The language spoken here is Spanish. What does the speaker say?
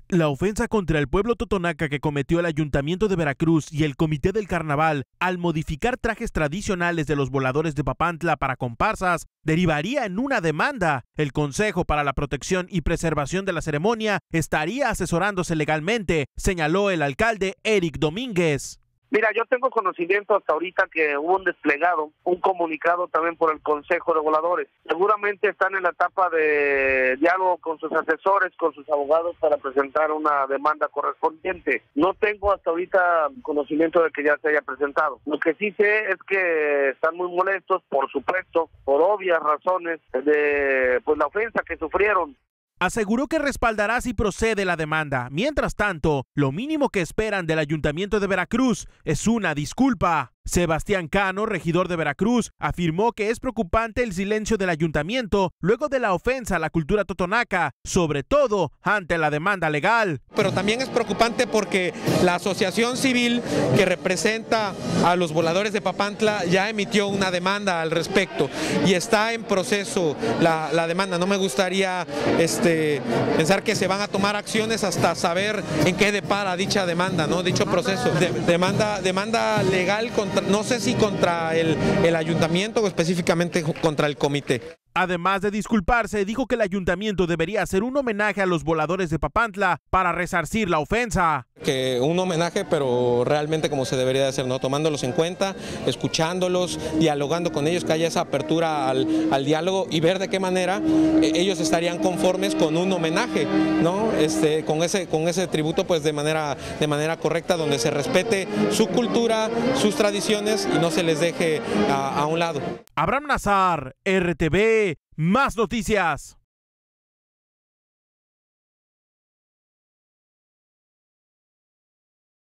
La ofensa contra el pueblo totonaca que cometió el Ayuntamiento de Veracruz y el Comité del Carnaval al modificar trajes tradicionales de los voladores de Papantla para comparsas derivaría en una demanda. El Consejo para la Protección y Preservación de la Ceremonia estaría asesorándose legalmente, señaló el alcalde Eric Domínguez. Mira, yo tengo conocimiento hasta ahorita que hubo un desplegado, un comunicado también por el Consejo de Voladores. Seguramente están en la etapa de diálogo con sus asesores, con sus abogados para presentar una demanda correspondiente. No tengo hasta ahorita conocimiento de que ya se haya presentado. Lo que sí sé es que están muy molestos, por supuesto, por obvias razones de la ofensa que sufrieron. Aseguró que respaldará si procede la demanda. Mientras tanto, lo mínimo que esperan del Ayuntamiento de Veracruz es una disculpa. Sebastián Cano, regidor de Veracruz, afirmó que es preocupante el silencio del ayuntamiento luego de la ofensa a la cultura totonaca, sobre todo ante la demanda legal. Pero también es preocupante porque la asociación civil que representa a los voladores de Papantla ya emitió una demanda al respecto y está en proceso la demanda. No me gustaría pensar que se van a tomar acciones hasta saber en qué depara dicha demanda, ¿no? Dicho proceso. Demanda legal contra, no sé si contra el ayuntamiento o específicamente contra el comité. Además de disculparse, dijo que el ayuntamiento debería hacer un homenaje a los voladores de Papantla para resarcir la ofensa. Que un homenaje, pero realmente como se debería de hacer, ¿no? Tomándolos en cuenta, escuchándolos, dialogando con ellos, que haya esa apertura al diálogo y ver de qué manera ellos estarían conformes con un homenaje, ¿no? Con ese tributo, pues de manera correcta, donde se respete su cultura, sus tradiciones y no se les deje a un lado. Abraham Nazar, RTV, más noticias.